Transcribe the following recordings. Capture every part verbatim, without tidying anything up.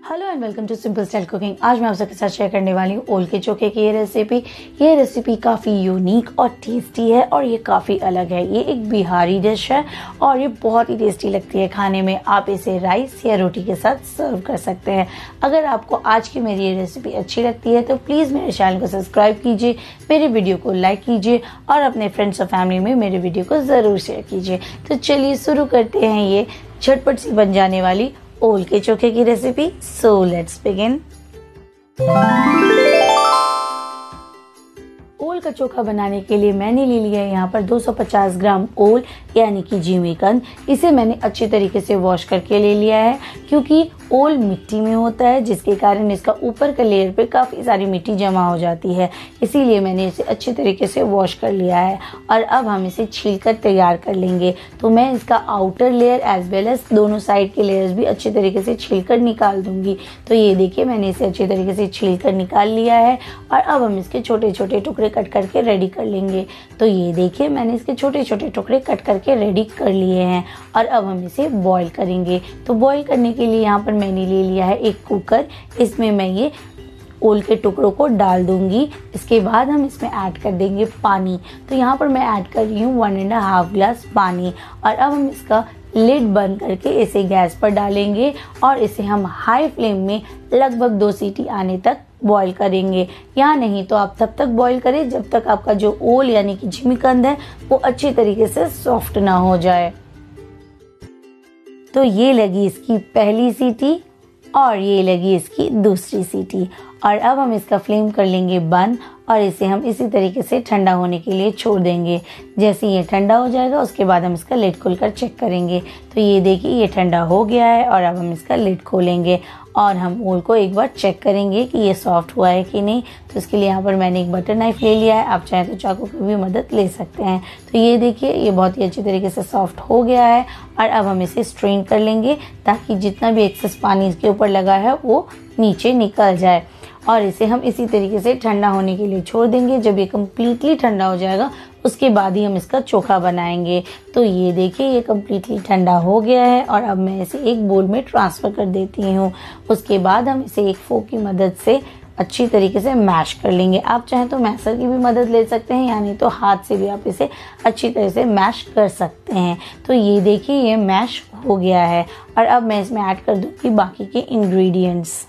Hello and welcome to simple style cooking. आज मैं आप सबके साथ शेयर करने वाली हूँ ओल के चोखे की ये रेसिपी। ये रेसिपी काफ़ी यूनिक और टेस्टी है और ये काफ़ी अलग है। ये एक बिहारी डिश है और ये बहुत ही टेस्टी लगती है खाने में। आप इसे राइस या रोटी के साथ सर्व कर सकते हैं। अगर आपको आज की मेरी ये रेसिपी अच्छी लगती है तो प्लीज़ मेरे चैनल को सब्सक्राइब कीजिए, मेरे वीडियो को लाइक कीजिए और अपने फ्रेंड्स और फैमिली में मेरे वीडियो को ज़रूर शेयर कीजिए। तो चलिए शुरू करते हैं ये झटपट सी बन जाने वाली ओल के चोखे की रेसिपी। So let's begin. ओल का चोखा बनाने के लिए मैंने ले लिया है यहाँ पर दो सौ पचास ग्राम ओल यानी कि जिमीकंद। इसे मैंने अच्छी तरीके से वॉश करके ले लिया है क्योंकि ओल मिट्टी में होता है जिसके कारण इसका ऊपर का लेयर पे काफ़ी सारी मिट्टी जमा हो जाती है, इसीलिए मैंने इसे अच्छी तरीके से वॉश कर लिया है। और अब हम इसे छील कर तैयार कर लेंगे। तो मैं इसका outer layer as well as दोनों साइड के लेयर्स भी अच्छी तरीके से छील कर निकाल दूंगी। तो ये देखिए मैंने इसे अच्छी तरीके से छील कर निकाल लिया है और अब हम इसके छोटे छोटे टुकड़े कट करके रेडी कर लेंगे। तो ये देखिए मैंने इसके छोटे छोटे टुकड़े कट करके रेडी कर लिए हैं और अब हम इसे बॉईल करेंगे। तो बॉईल करने के लिए यहाँ पर मैंने ले लिया है एक कुकर। इसमें मैं ये ओल के टुकड़ों को डाल दूंगी। इसके बाद हम इसमें ऐड कर देंगे पानी। तो यहाँ पर मैं ऐड कर रही हूँ वन एंड हाफ ग्लास पानी और अब हम इसका लिड बंद करके इसे गैस पर डालेंगे और इसे हम हाई फ्लेम में लगभग दो सीटी आने तक बॉईल करेंगे। या नहीं तो आप तब तक बॉईल करें जब तक आपका जो ओल यानी कि जिमीकंद है वो अच्छी तरीके से सॉफ्ट ना हो जाए। तो ये लगी इसकी पहली सीटी और ये लगी इसकी दूसरी सीटी और अब हम इसका फ्लेम कर लेंगे बंद और इसे हम इसी तरीके से ठंडा होने के लिए छोड़ देंगे। जैसे ये ठंडा हो जाएगा उसके बाद हम इसका लिड खोलकर चेक करेंगे। तो ये देखिए ये ठंडा हो गया है और अब हम इसका लिड खोलेंगे और हम ओल को एक बार चेक करेंगे कि ये सॉफ्ट हुआ है कि नहीं। तो इसके लिए यहाँ पर मैंने एक बटर नाइफ ले लिया है, आप चाहें तो चाकू की भी मदद ले सकते हैं। तो ये देखिए ये बहुत ही अच्छी तरीके से सॉफ्ट हो गया है और अब हम इसे स्ट्रेन कर लेंगे ताकि जितना भी एक्सेस पानी इसके ऊपर लगा है वो नीचे निकल जाए। और इसे हम इसी तरीके से ठंडा होने के लिए छोड़ देंगे। जब ये कम्प्लीटली ठंडा हो जाएगा उसके बाद ही हम इसका चोखा बनाएंगे। तो ये देखिए ये कम्प्लीटली ठंडा हो गया है और अब मैं इसे एक बोल में ट्रांसफ़र कर देती हूँ। उसके बाद हम इसे एक फोक की मदद से अच्छी तरीके से मैश कर लेंगे। आप चाहें तो मैशर की भी मदद ले सकते हैं, यानी तो हाथ से भी आप इसे अच्छी तरह से मैश कर सकते हैं। तो ये देखिए ये मैश हो गया है और अब मैं इसमें ऐड कर दूँगी बाकी के इंग्रेडिएंट्स।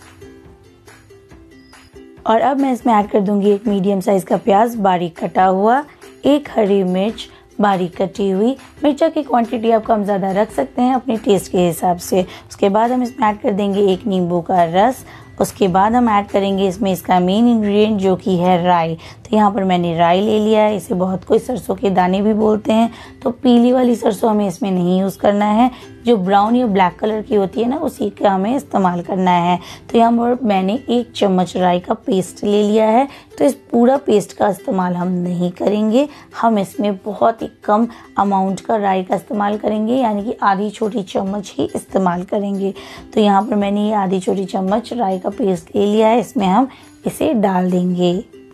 और अब मैं इसमें ऐड कर दूंगी एक मीडियम साइज़ का प्याज बारीक कटा हुआ, एक हरी मिर्च बारीक कटी हुई। मिर्चा की क्वांटिटी आप कम ज़्यादा रख सकते हैं अपने टेस्ट के हिसाब से। उसके बाद हम इसमें ऐड कर देंगे एक नींबू का रस। उसके बाद हम ऐड करेंगे इसमें इसका मेन इंग्रेडिएंट जो कि है राई। तो यहाँ पर मैंने राई ले लिया है, इसे बहुत कोई सरसों के दाने भी बोलते हैं। तो पीली वाली सरसों हमें इसमें नहीं यूज़ करना है, जो ब्राउन या ब्लैक कलर की होती है ना उसी का हमें इस्तेमाल करना है। तो यहाँ पर मैंने एक चम्मच राई का पेस्ट ले लिया है। तो इस पूरा पेस्ट का इस्तेमाल हम नहीं करेंगे, हम इसमें बहुत ही कम अमाउंट का राई का इस्तेमाल करेंगे, यानी कि आधी छोटी चम्मच ही इस्तेमाल करेंगे। तो यहाँ पर मैंने ये आधी छोटी चम्मच राई का पेस्ट ले लिया है, इसमें हम इसे डाल देंगे।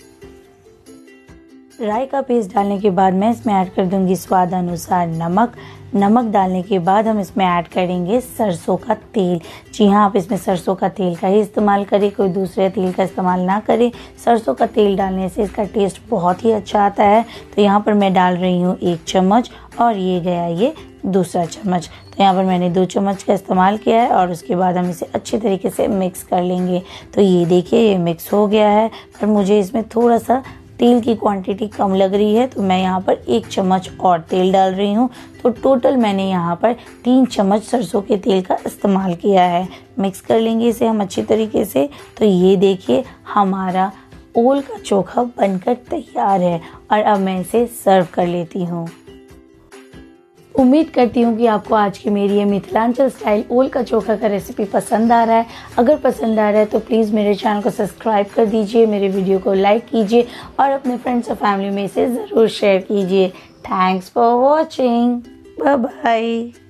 राई का पेस्ट डालने के बाद मैं इसमें ऐड कर दूंगी स्वाद अनुसार नमक। नमक डालने के बाद हम इसमें ऐड करेंगे सरसों का तेल। जी हाँ, आप इसमें सरसों का तेल का ही इस्तेमाल करें, कोई दूसरे तेल का इस्तेमाल ना करें। सरसों का तेल डालने से इसका टेस्ट बहुत ही अच्छा आता है। तो यहाँ पर मैं डाल रही हूँ एक चम्मच और ये गया ये दूसरा चम्मच। तो यहाँ पर मैंने दो चम्मच का इस्तेमाल किया है और उसके बाद हम इसे अच्छी तरीके से मिक्स कर लेंगे। तो ये देखिए ये मिक्स हो गया है, पर मुझे इसमें थोड़ा सा तेल की क्वांटिटी कम लग रही है तो मैं यहाँ पर एक चम्मच और तेल डाल रही हूँ। तो टोटल मैंने यहाँ पर तीन चम्मच सरसों के तेल का इस्तेमाल किया है। मिक्स कर लेंगे इसे हम अच्छी तरीके से। तो ये देखिए हमारा ओल का चोखा बनकर तैयार है और अब मैं इसे सर्व कर लेती हूँ। उम्मीद करती हूँ कि आपको आज की मेरी ये मिथिलांचल स्टाइल ओल का चोखा का रेसिपी पसंद आ रहा है। अगर पसंद आ रहा है तो प्लीज़ मेरे चैनल को सब्सक्राइब कर दीजिए, मेरे वीडियो को लाइक कीजिए और अपने फ्रेंड्स और फैमिली में इसे ज़रूर शेयर कीजिए। Thanks for watching, bye bye.